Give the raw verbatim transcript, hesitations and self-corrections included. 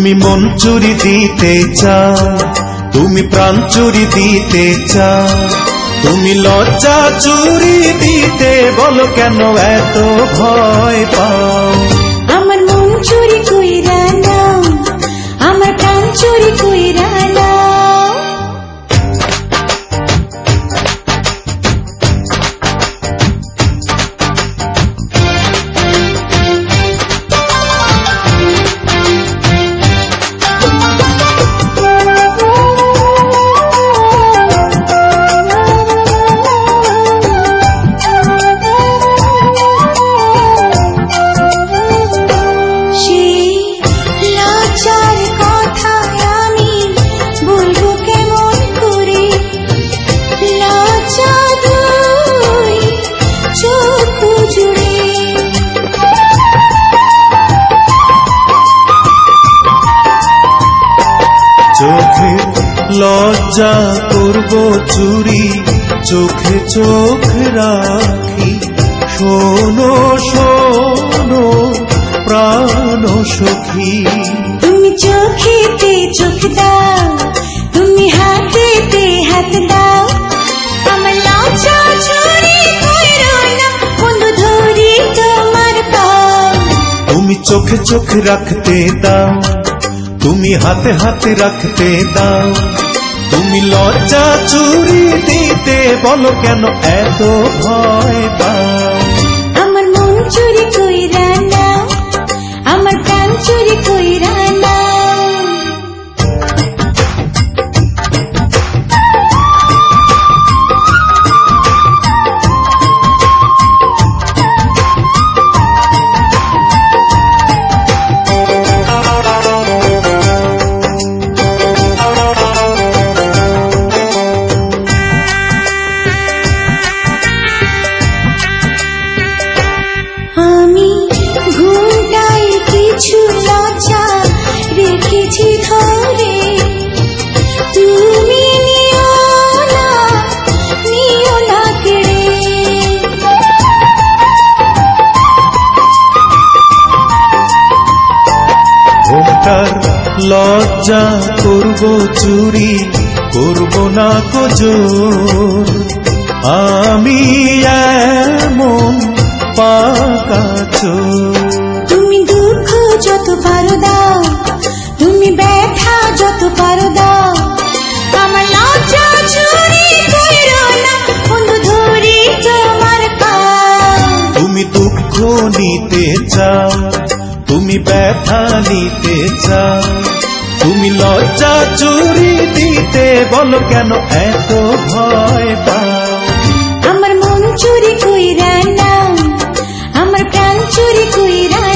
তুমি মন চুরি দিতে চাও, তুমি প্রাণ চুরি দিতে চাও, তুমি লজ্জা চুরি দিতে বলো কেন এত ভয় পাও। আমার মন চুরি কইরা নাও, আমার প্রাণ চুরি কইরা নাও। চোখে লজ্জা করব চুরি, চোখে চোখ রাখি, শোনো শোনো প্রাণ সখী। তুমি চোখেতে চোখ দাও, তুমি হাতেতে হাত দাও, আমার লজ্জা চুরি কইরো না বন্ধু ধরি তোমার পাও। তুমি চোখে চোখ রাখতে দাও, তুমি হাতে হাতে রাখতে দাও, তুমি লজ্জা চুরি দিতে বলো কেন এত ভয় পাও। আমার মন চুরি কইরা নাও, আমার প্রাণ চুরি কইরা নাও। আমি ঘুমটাই কিছু লজ্জা রেখেছি ধরে, তুমি নিও না নিও না কেড়ে। ঘোমটার লজ্জা করব চুরি, করব না কোজোর, আমি এমন পাকা চোর। তুমি দুঃখ যত পারো দাও, তুমি ব্যথা যত পারো দাও, আমার লজ্জা চুরি কইরো না বন্ধু ধরি তোমার পাও। তুমি দুঃখ নিতে চাও, তুমি ব্যথা নিতে চাও, তুমি লজ্জা চুরি দিতে বলো কেন এত ভয় পাও। আমার মন চুরি কইরা নাও, আমার প্রাণ চুরি কইরা